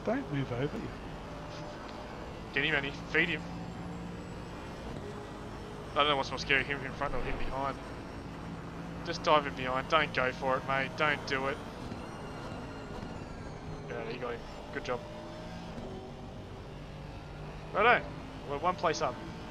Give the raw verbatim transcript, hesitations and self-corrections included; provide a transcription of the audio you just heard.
Don't move over. Get him, Annie. Feed him. I don't know what's more scary, him in front or him behind. Just dive in behind. Don't go for it, mate. Don't do it. Yeah, you got him. Good job. Righto. We're one place up.